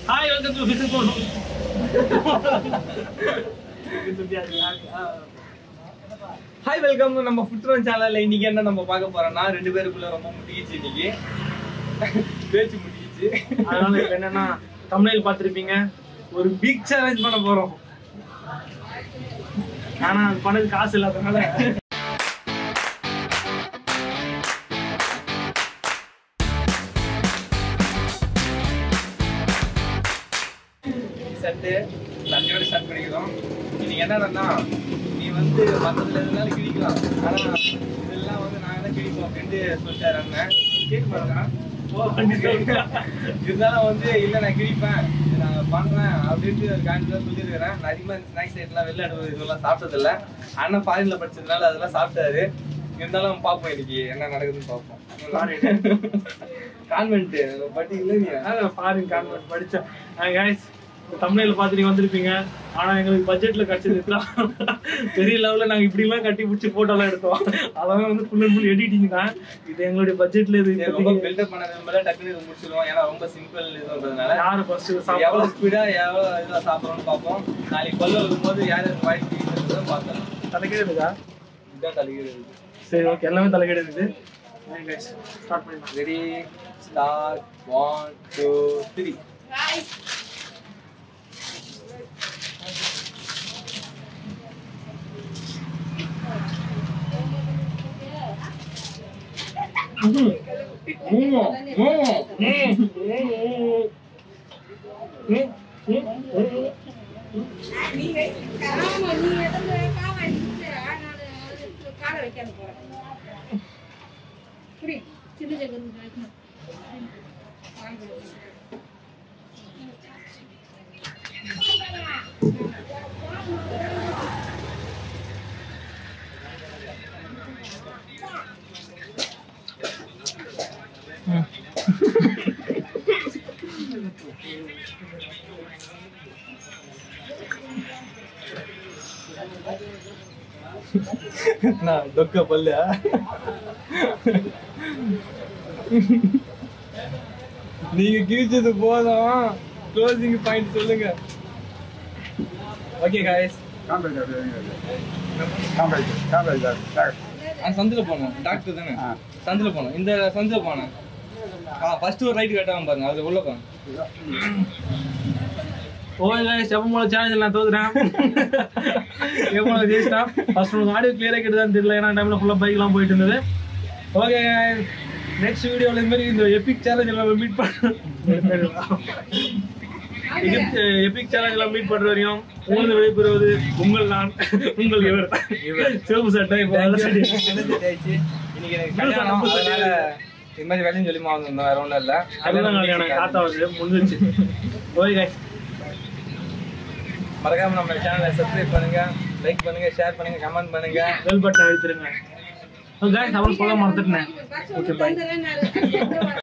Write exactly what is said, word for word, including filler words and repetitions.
Hi, welcome to Business Mode. Hi welcome நம்ம ஃபுட்ரோன் சேனல்ல இன்னைக்கு என்ன நம்ம பார்க்க போறோம்னா ரெண்டு பேருக்குள்ள ரொம்ப முட்டிக்கிச்சு இன்னைக்கு பேச்சு முட்டிக்கிச்சு. அதனால இப்ப என்னன்னா தமிழில் பார்த்திருப்பீங்க ஒரு பிக் சேலஞ்ச் பண்ண போறோம். ஆனா அது பண்ணது காசு இல்லாதனால சட்டு தண்ணியோட ஸ்டார்ட் பண்ணிக்கிறோம். இன்னைக்கு என்னன்னா நீ வந்து மற்றதுல எதுனாலும் கிழிக்கலாம், ஆனா இதெல்லாம் வந்து நாங்க தான் கிழிப்போம் அப்படின்ட்டு சொல்லிட்டாரு அண்ணன். கேட்டு பாருங்க இருந்தாலும் வந்து இல்லை நான் கிழிப்பேன் நான் பண்றேன் அப்படின்ட்டு ஒரு கான்ஃபிடன்ஸ் சொல்லியிருக்கிறேன். நான் அதிகமாக ஸ்நாக்ஸ் ஐட்டம்லாம் வெளில அடுப்பு இதெல்லாம் சாப்பிட்டதில்லை. அண்ணன் ஃபாரின்ல படிச்சதுனால அதெல்லாம் சாப்பிட்டாரு. இருந்தாலும் பார்ப்போம் இன்னைக்கு என்ன நடக்குதுன்னு பார்ப்போம். கான்வென்ட் பட் இல்லை நீ ஃபாரின் கான்வென்ட் படிச்சேன். கைஸ் தமிழ்ல பார்த்து நீங்க வந்திருப்பீங்க. ஆனா எங்களுக்கு பட்ஜெட்ல கிடைச்சது பெரிய லெவல்ல நாங்க இப்படி எல்லாம் கட்டி பிடிச்சி போட்டோ எல்லாம் எடுத்தோம். அதெல்லாம் வந்து ஃபுல் அண்ட் ஃபுல் எடிட்டிங் தான். இது எங்களுடைய பட்ஜெட்ல இது ரொம்ப பில்டப் பண்ணது மேல டக்குனு இது முடிச்சிடுவோம். ஏன்னா ரொம்ப சிம்பிள் இதுன்றதுனால யாரு ஃபர்ஸ்ட் எவ்வளவு ஸ்பீடா எவ்வளவு இதெல்லாம் சாப்பிடணும்னு பார்ப்போம். நாளைக்கு கொல்ல வரும்போது யார் யார் வாய்ப்பு இருக்கிறதும் பார்த்தோம். தலைக்கீழ இருக்கா? இதுதான் தலைகீழ இருக்கு. சரி ஓகே, எல்லாமே தலைக்கீழ இருக்குது. ஸ்டார்ட் பண்ணிடலாம். Ready start one two three. மூமோ மூமோ நீங்க காமா நீ எதங்க காமா நின்னு நான் கால வைக்க போறேன். புடி சின்ன ஜெகன் வைக்கணும். நான் தொக்க பல்ல நீங்க கிழிச்சது போதும். க்ளோசிங் பாயிண்ட் சொல்லுங்க. ஓகே गाइस சந்தில போனோம். டாக்டர் தானே சந்தில போனோம். இந்த சந்தில போனேன். ஆ ஃபர்ஸ்ட் ஒரு ரைட் கட்டாம பாருங்க, அது உள்ள போங்க. ஓகே गाइस எப்பமோல சேலஞ்ச் நான் தோத்துறேன். எப்பமோல ஜெயிச்சிட்டேன். ஃபர்ஸ்ட் உங்களுக்கு ஆடியோ கிளியரா கேட்டதான்னு தெரியல, ஏன்னா டைம்ல ஃபுல்லா பைக்லாம் போயிட்டு இருந்தது. ஓகே நெக்ஸ்ட் வீடியோல இந்த மாதிரி இந்த எபிக் சேலஞ்ச் எல்லாம் மீட் பண்ண எபிக் சேலஞ்ச் எல்லாம் மீட் பண்ற வரையும் உங்களுக்கு விடைபெறுவது உங்கள் நான் உங்கள் இவர் சிவப்பு சட்டை. இப்போ இன்னைக்கு எனக்கு கல்யாணம், அதனால இந்த மாதிரி வேலையும் சொல்லி வந்தோம். வேற ஒன்றும் இல்லை, அதுதான் கல்யாணம் காத்தா வந்து முடிஞ்சிருச்சு. ஓகே गाइस மறக்காம நம்ம சேனலை சப்ஸ்கிரைப் பண்ணுங்க, லைக் பண்ணுங்க, ஷேர் பண்ணுங்க, கமெண்ட் பண்ணுங்க, பெல் பட்டன் அழுத்திருங்க. गाइस அவன் சொல்ல மறந்துட்டேன். Okay by.